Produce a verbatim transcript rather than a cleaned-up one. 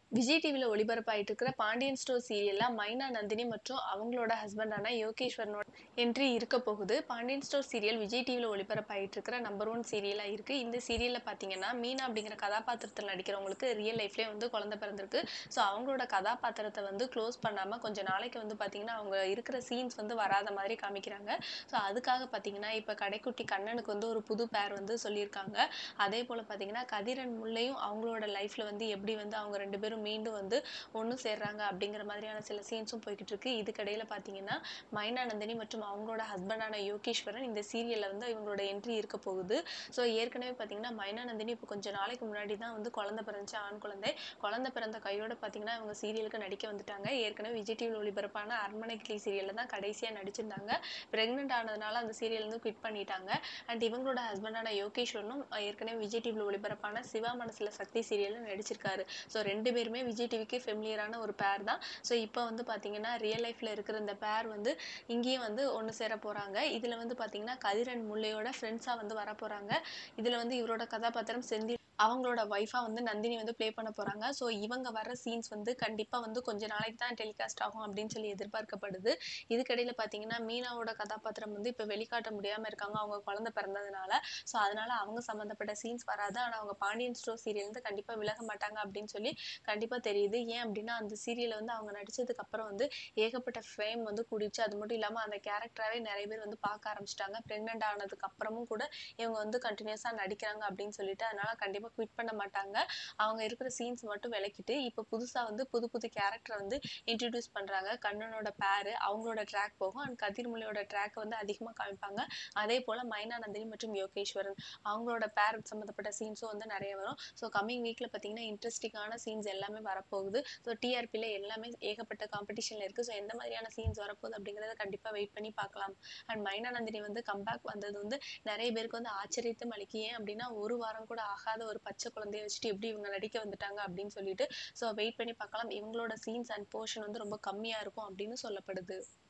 விஜய் டிவில ஒளிபரப்பாயிட்டு இருக்கிற பாண்டியன் ஸ்டோர் சீரியல்ல மைனா நந்தினி மற்றும் அவங்களோட ஹஸ்பண்டான யோகேஸ்வரனோட என்ட்ரி இருக்க போகுது. பாண்டியன் ஸ்டோர் சீரியல் விஜய் டிவில ஒளிபரப்பாயிட்டு இருக்கிற நம்பர் ஒன் சீரியலா இருக்கு. இந்த சீரியல்ல பாத்தீங்கன்னா மீனா அப்படிங்கிற கதாபாத்திரத்தில் நடிக்கிறவங்களுக்கு ரியல் லைஃப்லயே வந்து குழந்தை பிறந்திருக்கு. ஸோ அவங்களோட கதாபாத்திரத்தை வந்து க்ளோஸ் பண்ணாம கொஞ்ச நாளைக்கு வந்து பாத்தீங்கன்னா அவங்க இருக்கிற சீன்ஸ் வந்து வராத மாதிரி காமிக்கிறாங்க. ஸோ அதுக்காக பாத்தீங்கன்னா இப்ப கடைக்குட்டி கண்ணனுக்கு வந்து ஒரு புது பேர் வந்து சொல்லியிருக்காங்க. அதே போல பாத்தீங்கன்னா கதிரன் முல்லையும் அவங்களோட லைஃப்ல வந்து எப்படி வந்து அவங்க ரெண்டு பேரும் மீண்டும் வந்து ஒண்ணு சேர்றாங்க அப்படிங்கிற மாதிரியான சில சீன்ஸும் போய்கிட்டு இருக்கு. இதுக்கிடையில பாத்தீங்கன்னா மைனா நந்தினி மற்றும் அவங்களோட ஹஸ்பண்டான யோகேஸ்வரன் இந்த சீரியல்ல வந்து இவங்களோட என்ட்ரி இருக்க போகுது. ஸோ ஏற்கனவே பாத்தீங்கன்னா மைனா நந்தினி இப்போ கொஞ்ச நாளைக்கு முன்னாடி தான் வந்து குழந்தை பிறந்துச்சு, ஆண் குழந்தை. குழந்தை பிறந்த கையோட பாத்தீங்கன்னா இவங்க சீரியலுக்கு நடிக்க வந்துட்டாங்க. ஏற்கனவே விஜய் டிவியில் ஒளிபரப்பான அரண்மனை கிளி சீரியல்ல தான் கடைசியா நடிச்சிருந்தாங்க. பிரெக்னென்ட் ஆனதுனால அந்த சீரியல் வந்து குவிட் பண்ணிட்டாங்க. அண்ட் இவங்களோட ஹஸ்பண்டான யோகேஸ்வரனும் ஏற்கனவே விஜய் டிவியில் ஒளிபரப்பான சிவா மனசுல சக்தி சீரியல்ல நடிச்சிருக்காரு. ஸோ ரெண்டு பேருமே விஜய் டிவிக்கு ஃபெமிலியரான ஒரு பேர் தான். ஸோ இப்போ வந்து பாத்தீங்கன்னா ரியல் லைஃப்ல இருக்கிற இந்த பேர் வந்து இங்கேயும் வந்து ஒண்ணு சேர போறாங்க. இதுல வந்து பாத்தீங்கன்னா கதிரன் முல்லையோட ஃப்ரெண்ட்ஸா வந்து வர போறாங்க. இதுல வந்து இவரோட கதாபாத்திரம் செந்தில் அவங்களோட ஒய்ஃபா வந்து நந்தினி வந்து ப்ளே பண்ண போறாங்க. ஸோ இவங்க வர்ற சீன்ஸ் வந்து கண்டிப்பா வந்து கொஞ்ச நாளைக்கு தான் டெலிகாஸ்ட் ஆகும் அப்படின்னு சொல்லி எதிர்பார்க்கப்படுது. இதுக்கிடையில பாத்தீங்கன்னா மீனாவோட கதாபாத்திரம் வந்து இப்ப வெளிக்காட்ட முடியாம இருக்காங்க. அவங்க குழந்தை பிறந்ததுனால. ஸோ அதனால அவங்க சம்பந்தப்பட்ட சீன்ஸ் வராது. ஆனா அவங்க பாண்டியன் ஸ்டோர் சீரியல் இருந்து கண்டிப்பா விலக மாட்டாங்க அப்படின்னு சொல்லி கண்டிப்பா தெரியுது. ஏன் அப்படின்னா அந்த சீரியல்ல வந்து அவங்க நடிச்சதுக்கு அப்புறம் வந்து ஏகப்பட்ட ஃபேம் வந்து கூடிடுச்சு. அது மட்டும் இல்லாம அந்த கேரக்டராவே நிறைய பேர் வந்து பார்க்க ஆரம்பிச்சுட்டாங்க. பிரெக்னன்ட் ஆனதுக்கு அப்புறமும் கூட இவங்க வந்து கண்டினியூஸா நடிக்கிறாங்க அப்படின்னு சொல்லிட்டு அதனால கண்டிப்பா குவிட் பண்ண மாட்டாங்க. அவங்க இருக்கிற சீன்ஸ் மட்டும் விலக்கிட்டு இப்ப புதுசா வந்து புது புது கேரக்டர் வந்து இன்ட்ரோடியூஸ் பண்றாங்க. கண்ணனோட பேரு அவங்களோட ட்ராக் போகும். அண்ட் கதிர்முலையோட ட்ராக் வந்து அதிகமா காமிப்பாங்க. அதே போல மைனா நந்தினி மற்றும் யோகேஸ்வரன் அவங்களோட பேர் சம்பந்தப்பட்ட சீன்ஸும் வந்து நிறைய வரும். ஸோ கம்மிங் வீக்ல பாத்தீங்கன்னா இன்ட்ரெஸ்டிங்கான சீன்ஸ் எல்லாமே வரப்போகுது. ஸோ டிஆர்பில எல்லாமே ஏகப்பட்ட காம்படிஷன்ல இருக்கு. ஸோ எந்த மாதிரியான சீன்ஸ் வரப்போகுது அப்படிங்கறத கண்டிப்பா வெயிட் பண்ணி பார்க்கலாம். அண்ட் மைனா நந்தினி வந்து கம்பேக் வந்தது வந்து நிறைய பேருக்கு வந்து ஆச்சரியத்தை அளிக்கு. ஏன் அப்படின்னா ஒரு வாரம் கூட ஆகாத ஒரு பச்சை குழந்தைய வச்சுட்டு எப்படி இவங்க நடிக்க வந்துட்டாங்க அப்படின்னு சொல்லிட்டு. ஸோ வெயிட் பண்ணி பார்க்கலாம். இவங்களோட சீன்ஸ் அண்ட் போர்ஷன் வந்து ரொம்ப கம்மியா இருக்கும் அப்படின்னு சொல்லப்படுது.